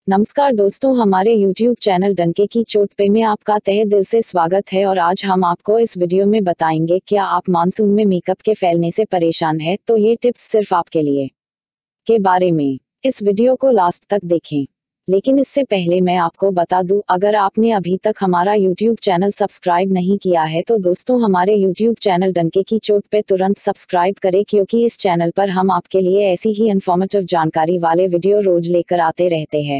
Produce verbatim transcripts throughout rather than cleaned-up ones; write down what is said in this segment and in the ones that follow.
नमस्कार दोस्तों, हमारे YouTube चैनल डंके की चोट पे में आपका तहे दिल से स्वागत है। और आज हम आपको इस वीडियो में बताएंगे, क्या आप मानसून में मेकअप के फैलने से परेशान हैं, तो ये टिप्स सिर्फ आपके लिए के बारे में। इस वीडियो को लास्ट तक देखें। लेकिन इससे पहले मैं आपको बता दूं, अगर आपने अभी तक हमारा YouTube चैनल सब्सक्राइब नहीं किया है तो दोस्तों हमारे YouTube चैनल डंके की चोट पे तुरंत सब्सक्राइब करें, क्योंकि इस चैनल पर हम आपके लिए ऐसी ही इन्फॉर्मेटिव जानकारी वाले वीडियो रोज लेकर आते रहते हैं।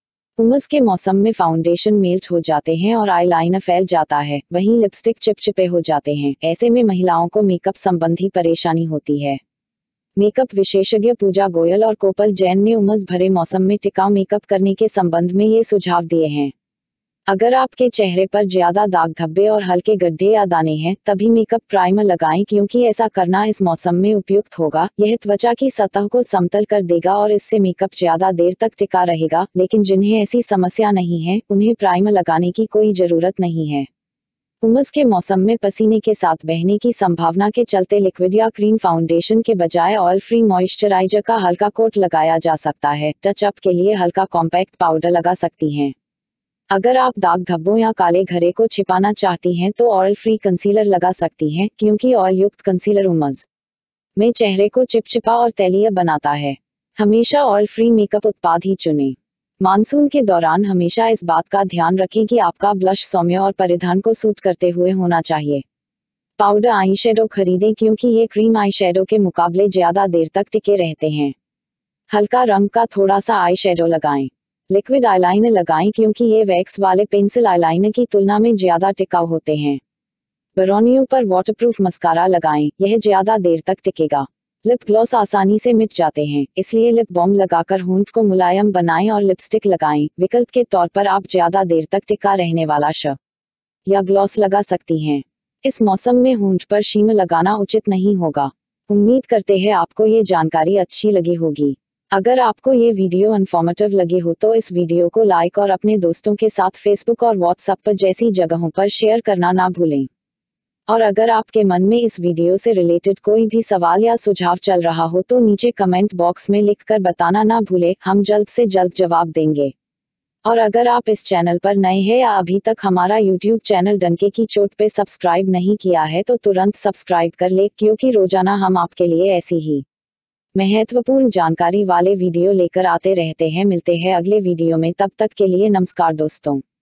उमस के मौसम में फाउंडेशन मेल्ट हो जाते हैं और आईलाइनर फैल जाता है, वहीं लिपस्टिक चिपचिपे हो जाते हैं। ऐसे में महिलाओं को मेकअप संबंधी परेशानी होती है। मेकअप विशेषज्ञ पूजा गोयल और कोपल जैन ने उमस भरे मौसम में टिकाऊ मेकअप करने के संबंध में ये सुझाव दिए हैं। अगर आपके चेहरे पर ज्यादा दाग धब्बे और हल्के गड्ढे या दाने हैं, तभी मेकअप प्राइमर लगाएं, क्योंकि ऐसा करना इस मौसम में उपयुक्त होगा। यह त्वचा की सतह को समतल कर देगा और इससे मेकअप ज्यादा देर तक टिका रहेगा। लेकिन जिन्हें ऐसी समस्या नहीं है, उन्हें प्राइमर लगाने की कोई जरूरत नहीं है। उमस के मौसम में पसीने के साथ बहने की संभावना के चलते लिक्विड या क्रीम फाउंडेशन के बजाय ऑयल फ्री मॉइस्चराइजर का हल्का कोट लगाया जा सकता है। टचअप के लिए हल्का कॉम्पैक्ट पाउडर लगा सकती हैं। अगर आप दाग धब्बों या काले घेरे को छिपाना चाहती हैं तो ऑयल फ्री कंसीलर लगा सकती हैं, क्योंकि ऑयल युक्त कंसीलर उमस में चेहरे को चिपचिपा और तैलीय बनाता है। हमेशा ऑयल फ्री मेकअप उत्पाद ही चुनें। मानसून के दौरान हमेशा इस बात का ध्यान रखें कि आपका ब्लश सौम्य और परिधान को सूट करते हुए होना चाहिए। पाउडर आई शेडो खरीदें, क्योंकि ये क्रीम आई शेडो के मुकाबले ज्यादा देर तक टिके रहते हैं। हल्का रंग का थोड़ा सा आई शेडो लगाएं। लिक्विड आईलाइनर लगाएं, क्योंकि ये वैक्स वाले पेंसिल आईलाइनर की तुलना में ज्यादा टिकाऊ होते हैं। बरौनियों पर वाटरप्रूफ मस्कारा लगाएं, यह ज्यादा देर तक टिकेगा। लिप ग्लॉस आसानी से मिट जाते हैं, इसलिए लिप बाम लगाकर होंठ को मुलायम बनाएं और लिपस्टिक लगाएं। विकल्प के तौर पर आप ज्यादा देर तक टिका रहने वाला श या ग्लॉस लगा सकती हैं। इस मौसम में होंठ पर शीम लगाना उचित नहीं होगा। उम्मीद करते हैं आपको ये जानकारी अच्छी लगी होगी। अगर आपको ये वीडियो इन्फॉर्मेटिव लगे हो तो इस वीडियो को लाइक और अपने दोस्तों के साथ फेसबुक और व्हाट्सएप पर जैसी जगहों पर शेयर करना ना भूलें। और अगर आपके मन में इस वीडियो से रिलेटेड कोई भी सवाल या सुझाव चल रहा हो तो नीचे कमेंट बॉक्स में लिखकर बताना ना भूलें, हम जल्द से जल्द जवाब देंगे। और अगर आप इस चैनल पर नए हैं या अभी तक हमारा यूट्यूब चैनल डंके की चोट पे सब्सक्राइब नहीं किया है तो तुरंत सब्सक्राइब कर ले, क्योंकि रोजाना हम आपके लिए ऐसी ही महत्वपूर्ण जानकारी वाले वीडियो लेकर आते रहते हैं। मिलते हैं अगले वीडियो में, तब तक के लिए नमस्कार दोस्तों।